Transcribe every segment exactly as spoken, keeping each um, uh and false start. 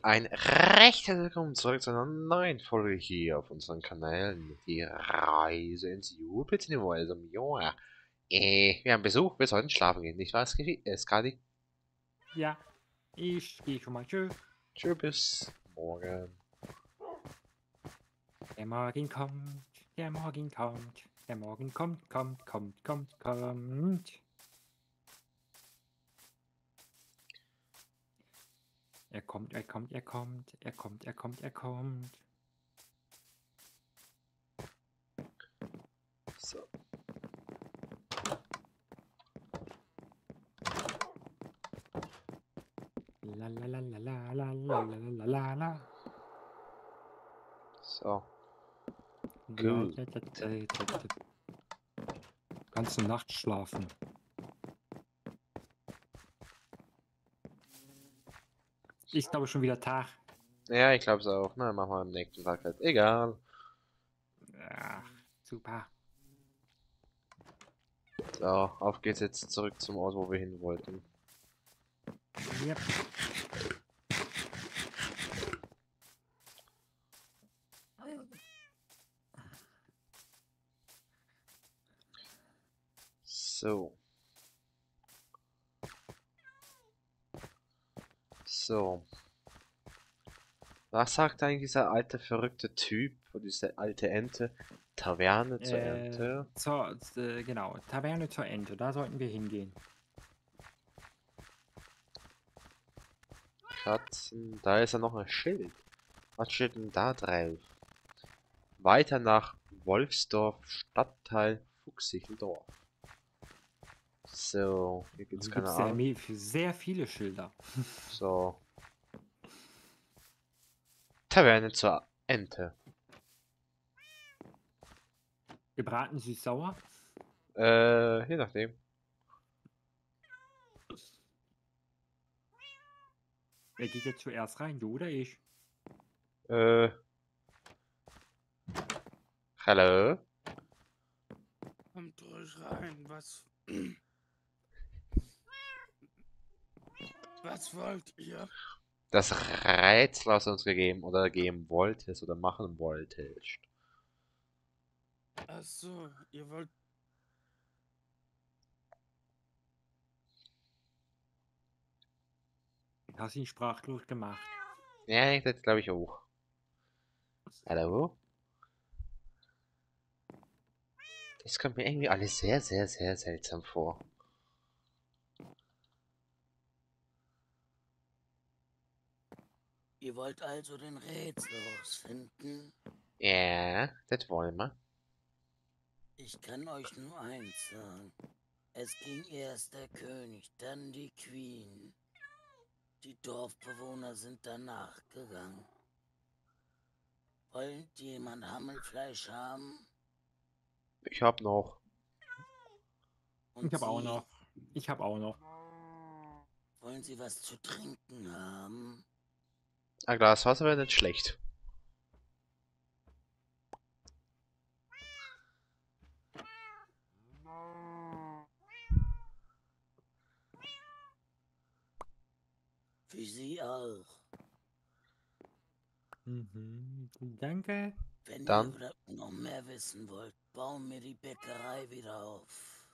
Und ein recht herzlich willkommen zurück zu einer neuen Folge hier auf unseren Kanälen. Die Reise ins Jupiter-Universum. Joa. Äh, wir haben Besuch, wir sollten schlafen gehen, nicht wahr, äh, Skadi? Ja, ich gehe schon mal. Tschö. Tschö, bis morgen. Der Morgen kommt, der Morgen kommt, der Morgen kommt, kommt, kommt, kommt, kommt. Er kommt, er kommt, er kommt, er kommt, er kommt, er kommt. So. La la la la la la la la la la la. So. Ja, Gut. da, da, da, da, da. Ganze Nacht schlafen. Ich glaube schon wieder Tag. Ja, ich glaube es auch. Na, machen wir am nächsten Tag halt. Egal. Ach, super. So, auf geht's jetzt zurück zum Ort, wo wir hin wollten. Yep. So. So. Was sagt eigentlich dieser alte verrückte Typ, oder diese alte Ente? Taverne zur Äh, Ente? zur, äh, genau, Taverne zur Ente, da sollten wir hingehen. Katzen, da ist ja noch ein Schild. Was steht denn da drauf? Weiter nach Wolfsdorf, Stadtteil Fuchsicheldorf. So, hier gibt's Hier keine gibt es sehr, Ahnung. me- sehr viele Schilder. So. Taverne zur Ente. Gebraten süß-sauer. Äh, je nachdem. Wer geht jetzt zuerst rein, du oder ich? Äh. Hallo? Kommt ruhig rein, was... Was wollt ihr? Das Rätsel, was du uns gegeben oder geben wolltest oder machen wolltest. Ach so, ihr wollt... Hast ihn sprachlos gemacht. Ja, ich das glaube ich auch. Hallo? Das kommt mir irgendwie alles sehr, sehr, sehr seltsam vor. Ihr wollt also den Rätsel rausfinden? Ja, das wollen wir. Ich kann euch nur eins sagen. Es ging erst der König, dann die Queen. Die Dorfbewohner sind danach gegangen. Wollt jemand Hammelfleisch haben? Ich hab noch. Und Ich habe auch Sie? noch. Ich habe auch noch. Wollen Sie was zu trinken haben? Ein Glas Wasser wäre nicht schlecht. Für Sie auch. Mhm. Danke. Wenn Dann? ihr noch mehr wissen wollt, bauen wir die Bäckerei wieder auf.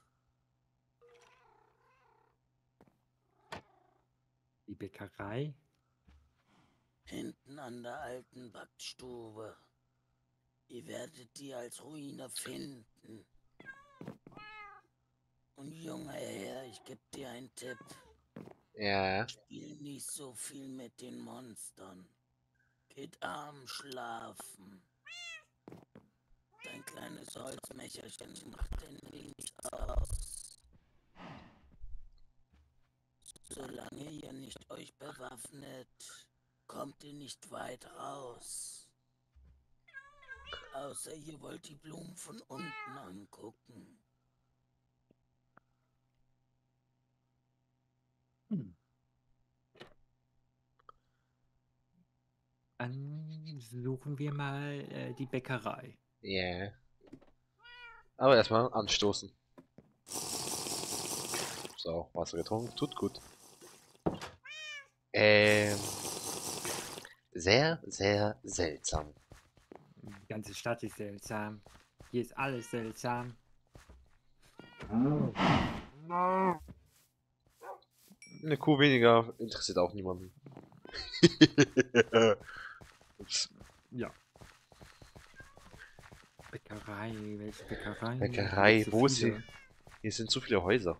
Die Bäckerei. Hinten an der alten Backstube. Ihr werdet die als Ruine finden. Und junger Herr, ich gebe dir einen Tipp. Ja. Spiel nicht so viel mit den Monstern. Geht abends schlafen. Dein kleines Holzmecherchen macht dir nichts aus. Solange ihr nicht euch bewaffnet, kommt ihr nicht weit raus. Außer ihr wollt die Blumen von unten angucken. Hm. Dann suchen wir mal äh, die Bäckerei. Ja. Aber erstmal anstoßen. So, Wasser getrunken, tut gut. Ähm. Sehr, sehr seltsam. Die ganze Stadt ist seltsam. Hier ist alles seltsam. Eine Kuh weniger interessiert auch niemanden. Ups. Ja. Bäckerei, welche Bäckerei? Bäckerei, Hier so wo ist viele. sie? Hier sind zu viele Häuser.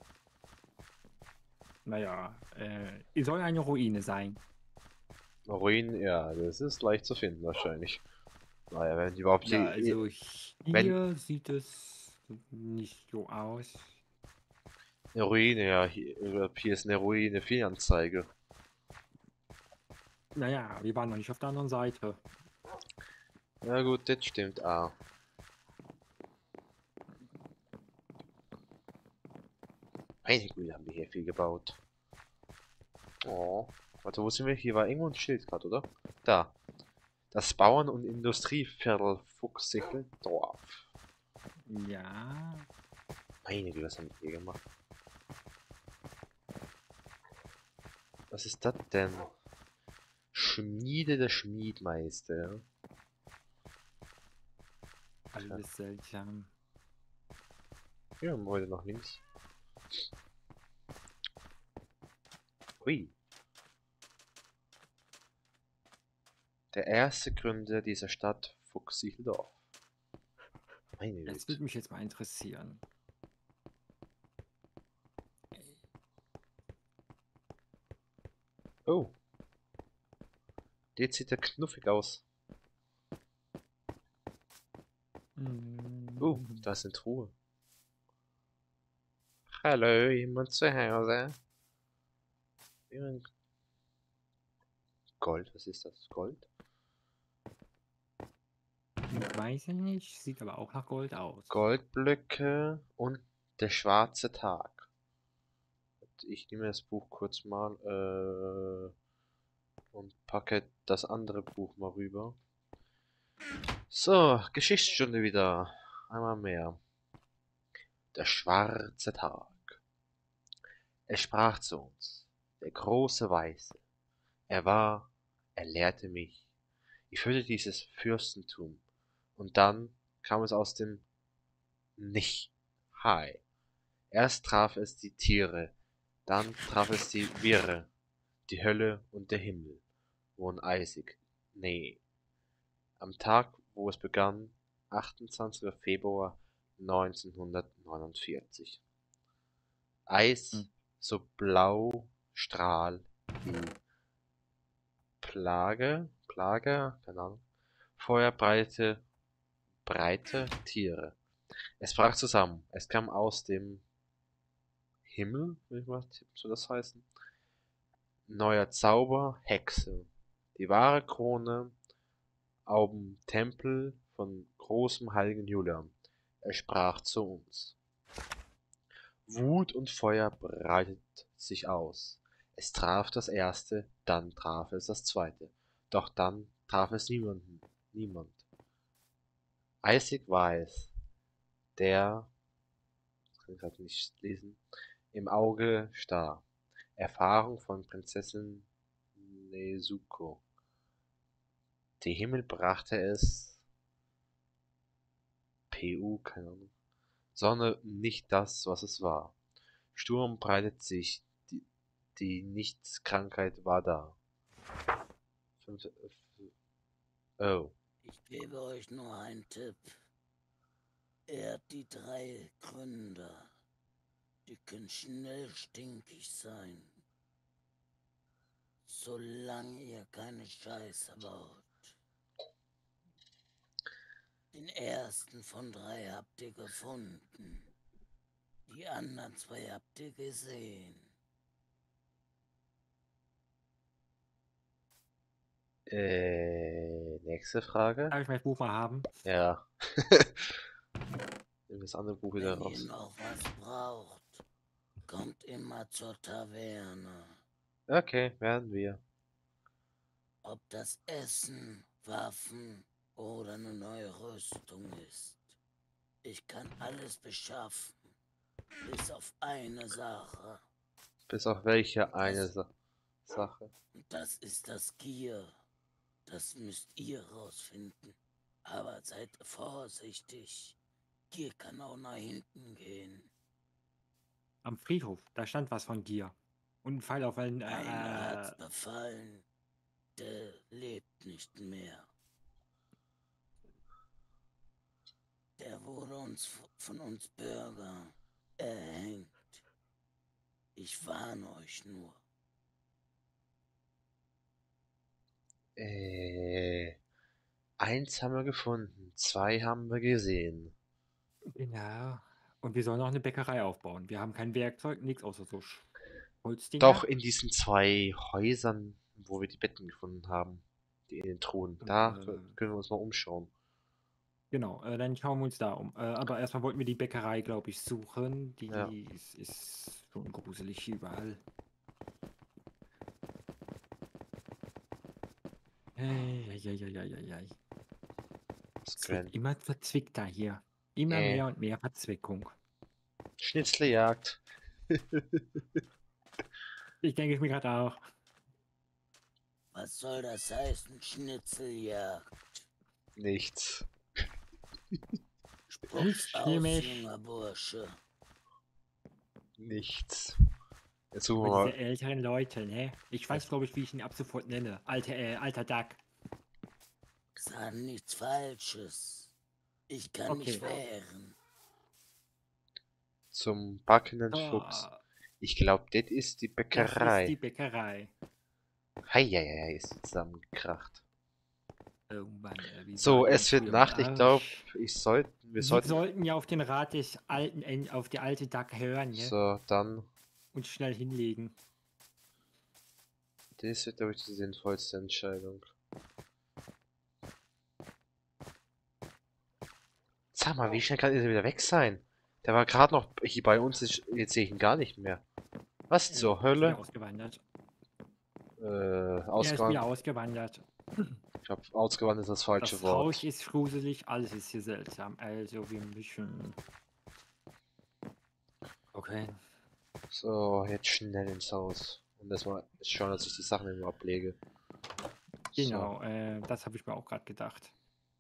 Naja, äh, es soll eine Ruine sein. Ruinen, ja, das ist leicht zu finden wahrscheinlich. Naja, wenn die überhaupt Ja, die, also wenn- hier sieht es nicht so aus. eine Ruine, ja, hier, hier ist eine Ruine, Fehlanzeige. Naja, wir waren noch nicht auf der anderen Seite. Ja gut, das stimmt. Ah. Meine Güte, haben wir hier viel gebaut. Oh. Warte, wo sind wir? Hier war irgendwo ein Schild gerade, oder? Da. Das Bauern- und Industrieviertel Fuchsickeldorf. Ja, Meine Güte, was haben wir hier gemacht? Was ist das denn? Schmiede der Schmiedmeister. alles seltsam. Ja, heute nach links. Hui. Der erste Gründer dieser Stadt Fuchsickeldorf. Meine Das Güte. würde mich jetzt mal interessieren. Oh. Der sieht ja knuffig aus. Oh, Mm, da ist eine Truhe. Hallo, jemand zu Hause? Jemand- Gold, was ist das? Gold? Weiß ich nicht, sieht aber auch nach Gold aus. Goldblöcke und der schwarze Tag. Ich nehme das Buch kurz mal äh, und packe das andere Buch mal rüber. So, Geschichtsstunde wieder. Einmal mehr. Der schwarze Tag. Er sprach zu uns, der große Weise. Er war, er lehrte mich. Ich führte dieses Fürstentum. Und dann kam es aus dem Nicht. Hai. Erst traf es die Tiere, dann traf es die Wirre, die Hölle und der Himmel wurden eisig. Nee. Am Tag, wo es begann, achtundzwanzigster Februar neunzehnhundertneunundvierzig. Eis Hm. so blau Strahl wie Plage, Plage, keine Ahnung, Feuerbreite, breite Tiere. Es brach zusammen, es kam aus dem Himmel, will ich mal so das heißen. Neuer Zauber, Hexe. Die wahre Krone, Auben Tempel von großem heiligen Julian. Er sprach zu uns. Wut und Feuer breitet sich aus. Es traf das erste, dann traf es das zweite. Doch dann traf es niemanden, niemand. Eisig war es, der, das kann ich gerade nicht lesen, im Auge starr. Erfahrung von Prinzessin Nezuko. Die Himmel brachte es, Pu, keine Ahnung, Sonne nicht das, was es war. Sturm breitet sich, die, die Nichtskrankheit war da. Fünf, äh, oh, Ich gebe euch nur einen Tipp. Ehrt die drei Gründer. Die können schnell stinkig sein. Solange ihr keine Scheiße baut. Den ersten von drei habt ihr gefunden. Die anderen zwei habt ihr gesehen. äh, nächste Frage. Darf ich mein Buch mal haben? Ja. Nimm das andere Buch wieder Wenn ihr raus. noch was braucht, kommt immer zur Taverne. Okay, werden wir. Ob das Essen, Waffen oder eine neue Rüstung ist. Ich kann alles beschaffen, bis auf eine Sache. Bis auf welche eine Das, Sa Sache. das ist das Gier. Das müsst ihr rausfinden. Aber seid vorsichtig. Gier kann auch nach hinten gehen. Am Friedhof, da stand was von Gier. Und ein Pfeil auf einen. Einer hat's Äh, befallen. Der lebt nicht mehr. Der wurde uns von uns Bürger erhängt. Ich warne euch nur. Äh, eins haben wir gefunden, zwei haben wir gesehen. genau. Und wir sollen noch eine Bäckerei aufbauen. Wir haben kein Werkzeug, nichts außer so Sch- Holzdinger. Doch in diesen zwei Häusern, wo wir die Betten gefunden haben, die in den Truhen, da Äh, können wir uns mal umschauen. Genau, äh, dann schauen wir uns da um. Äh, aber erstmal wollten wir die Bäckerei, glaube ich, suchen. Die Ja. ist, ist schon gruselig überall. Eieieiei. Das Es wird können immer verzwickter hier. Immer Äh. mehr und mehr Verzwickung. Schnitzeljagd. Ich denke ich mir gerade auch. Was soll das heißen, Schnitzeljagd? Nichts. Spuck's Nichts aus, Schlimmes. junger Bursche. Nichts. Jetzt suchen Aber wir diese mal. älteren Leute, ne? Ich weiß, glaube ich, wie ich ihn ab sofort nenne. Alter, äh, alter Duck. Sag nichts Falsches. Ich kann mich Okay. wehren. Zum backenden Oh, Fuchs. Ich glaube, das ist die das ist die Bäckerei. Bäckerei. Heieiei, ist sie zusammengekracht. Irgendwann, äh, wie So, sah die es wird früher Nacht. mal Ich glaube, aus? ich sollte, wir Wir sollten. sollten ja auf den Rat des alten, En- auf die alte Duck hören, ne? So, dann. Und schnell hinlegen. Das wird, glaube ich, die sinnvollste Entscheidung. Sag mal, wie schnell kann dieser wieder weg sein? Der war gerade noch hier bei uns, ist- jetzt sehe ich ihn gar nicht mehr. Was Äh, zur ist wieder Hölle? ausgewandert. Äh, Er ist wieder ausgewandert. ausgewandert. Ich glaube, ausgewandert ist das falsche Das Wort. Haus ist gruselig, alles ist hier seltsam. Also wir müssen. Okay. So, jetzt schnell ins Haus. Und erstmal schauen, dass ich die Sachen immer ablege. Genau, äh, das habe ich mir auch gerade gedacht.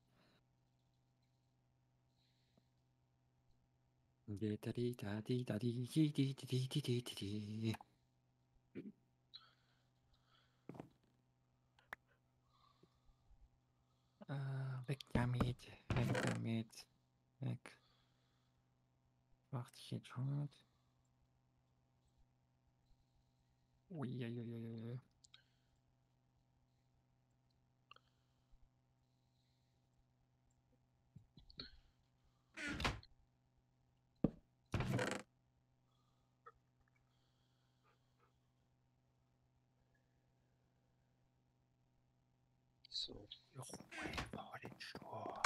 Äh, weg damit, weg damit, weg. Macht sich jetzt schon. Uiuiuiui. So. Ruhe vor den Sturm.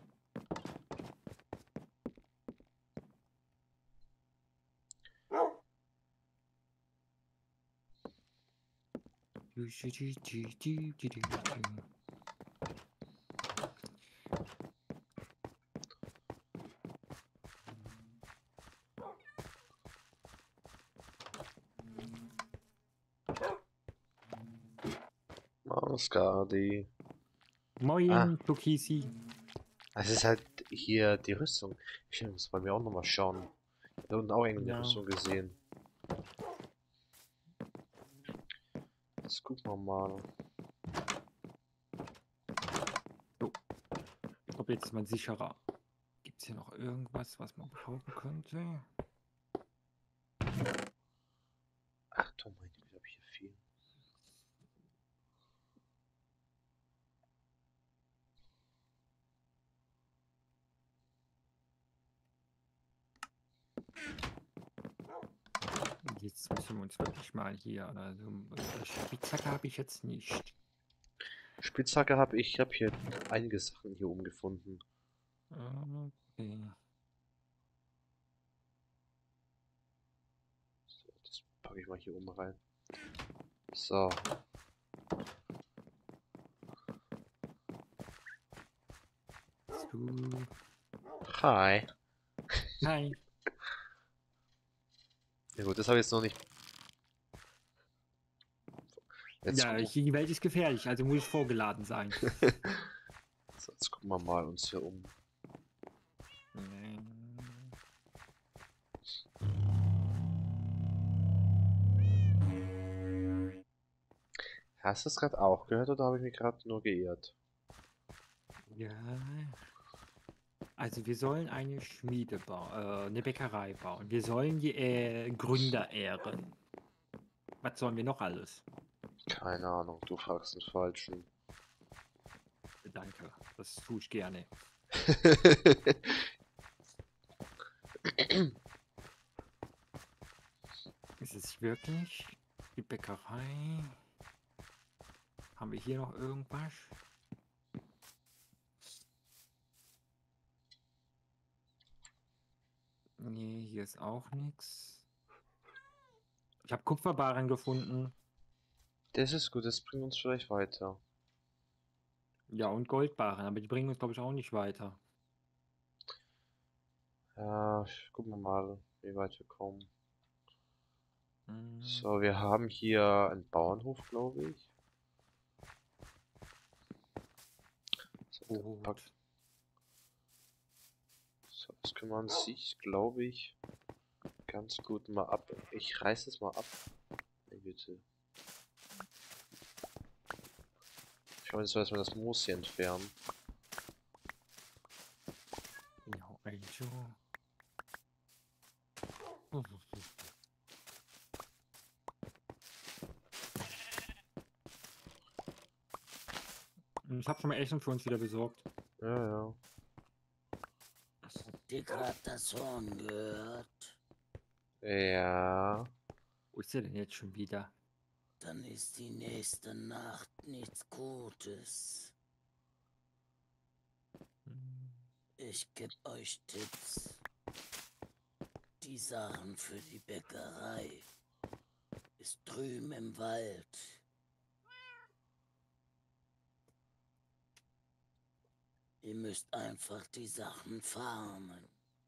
Du, du, du, du, du, du, du, du. Mausgardi. Moin, Ah. Tukisi. Es ist halt hier die Rüstung. Ich muss bei mir auch nochmal schauen. Da unten auch irgendeine Ja. Rüstung gesehen. Das gucken wir mal. Ich glaube, jetzt ist man sicherer. Gibt es hier noch irgendwas, was man brauchen könnte? Ach du mein Gott, ich habe hier viel. Jetzt müssen wir uns wirklich mal hier. Also, äh, Spitzhacke habe ich jetzt nicht. Spitzhacke habe ich. Ich habe hier einige Sachen hier umgefunden. Okay. So, das packe ich mal hier oben rein. So. So. Hi. Hi. Ja gut, das habe ich jetzt noch nicht. Jetzt, Ja, gucken, die Welt ist gefährlich, also muss ich vorgeladen sein. so, jetzt gucken wir mal uns hier um. Hast du es gerade auch gehört oder habe ich mich gerade nur geirrt? Ja. Also wir sollen eine Schmiede bauen, äh, eine Bäckerei bauen. Wir sollen die äh, Gründer ehren. Was sollen wir noch alles? Keine Ahnung, du fragst den Falschen. Danke, das tue ich gerne. Ist es wirklich die Bäckerei? Haben wir hier noch irgendwas? Nee, hier ist auch nichts. Ich habe Kupferbarren gefunden. Das ist gut, das bringt uns vielleicht weiter. Ja, und Goldbarren, aber die bringen uns, glaube ich, auch nicht weiter. Ja, gucken wir mal, wie weit wir kommen. Hm, So, wir haben hier einen Bauernhof, glaube ich. So, der gut. packt- so, das können wir an sich, glaube ich, ganz gut mal ab. Ich reiß es mal ab. Meine Güte. Ich meine, jetzt soll erstmal das Moos hier entfernen. Genau, also. Ich habe schon mal Essen für uns wieder besorgt. Ja, ja. Habt ihr gerade das Horn gehört? Ja. Wo ist der denn jetzt schon wieder? Dann ist die nächste Nacht nichts Gutes. Hm, Ich geb euch Tipps. Die Sachen für die Bäckerei ist drüben im Wald. Ihr müsst einfach die Sachen farmen.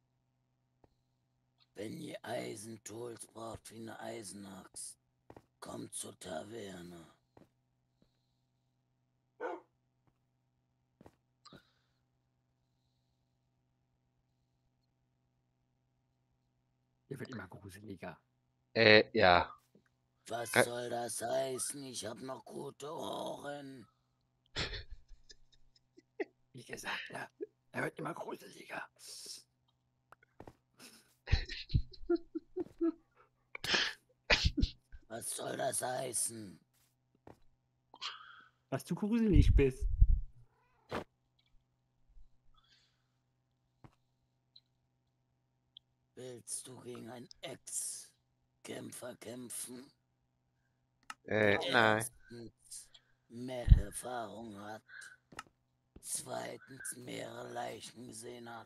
Wenn ihr Eisentools braucht wie eine Eisenaxt, kommt zur Taverne. Der wird immer gruseliger. Äh, ja. Was Ge- soll das heißen? Ich hab noch gute Ohren. Wie gesagt, ja, er wird immer gruseliger. Was soll das heißen? Dass du gruselig bist. Willst du gegen einen Ex-Kämpfer kämpfen? Äh, Der nein. erstens mehr Erfahrung hat, zweitens mehrere Leichen gesehen hat.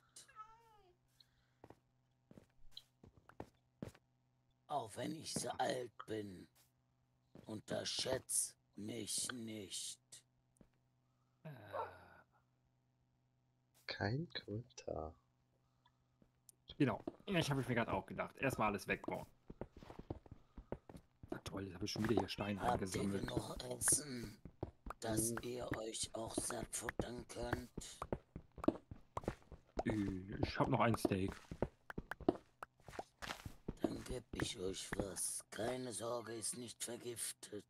Auch wenn ich so alt bin, unterschätzt mich nicht. Äh, Kein Kommentar. genau. Ich habe mir gerade auch gedacht. Erstmal alles wegbauen. Na toll, jetzt habe ich schon wieder hier Steine Habt ihr eingesammelt. genug Essen, dass Hm. ihr euch auch satt futtern könnt? Äh, Ich habe noch ein Steak. Dann geb ich euch was. Keine Sorge, ist nicht vergiftet.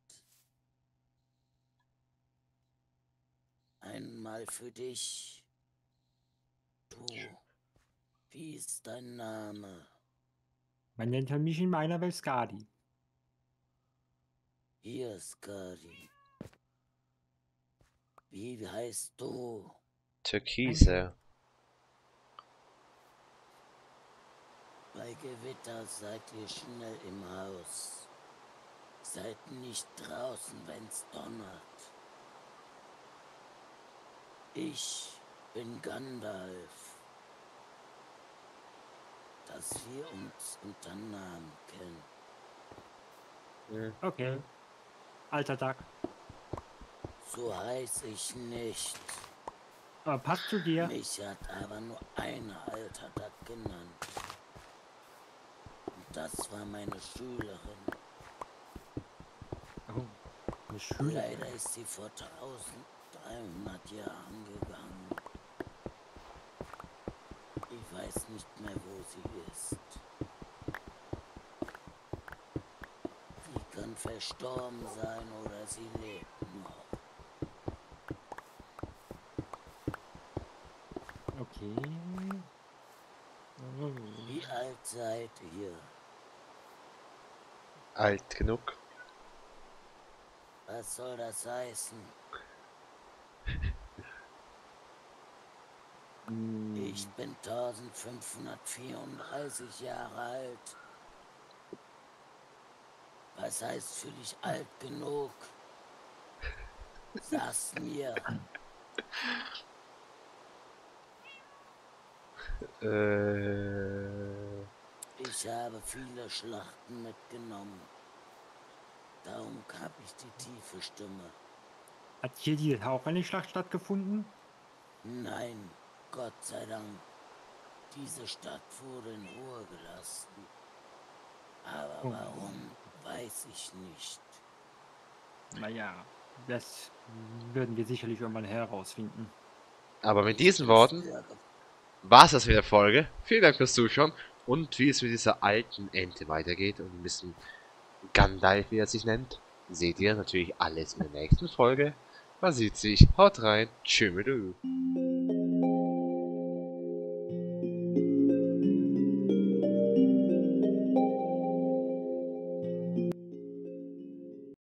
Einmal für dich. Du, wie ist dein Name? Man nennt mich in meiner Welt Skadi. Hier, Skadi. Wie heißt du? Türkise. Bei Gewitter seid ihr schnell im Haus. Seid nicht draußen, wenn's donnert. Ich bin Gandalf. Dass wir uns unter Namen kennen. Hm. Okay. Alter Duck. So heiß ich nicht. Aber passt zu dir. Mich hat aber nur eine alter Duck genannt. Und das war meine Schülerin. Oh. Eine Schule. Leider ist sie vor dreizehnhundert Jahren gegangen. Ich weiß nicht mehr, wo sie ist. Sie kann verstorben sein oder sie lebt noch. Okay. Wie alt seid ihr? Alt genug. Was soll das heißen? Hm, Ich bin eintausendfünfhundertvierunddreißig Jahre alt. Was heißt für dich alt genug? Sag's mir. Äh, Ich habe viele Schlachten mitgenommen. Darum habe ich die tiefe Stimme. Hat hier die auch eine Schlacht stattgefunden? Nein, Gott sei Dank. Diese Stadt wurde in Ruhe gelassen. Aber Oh. warum, weiß ich nicht. Naja, das würden wir sicherlich irgendwann herausfinden. aber mit Ich diesen bin Worten früher ge- war es das mit der Folge. Vielen Dank fürs Zuschauen und wie es mit dieser alten Ente weitergeht und ein bisschen Gandalf, wie er sich nennt, seht ihr natürlich alles in der nächsten Folge. Man sieht sich. Haut rein. Tschüss.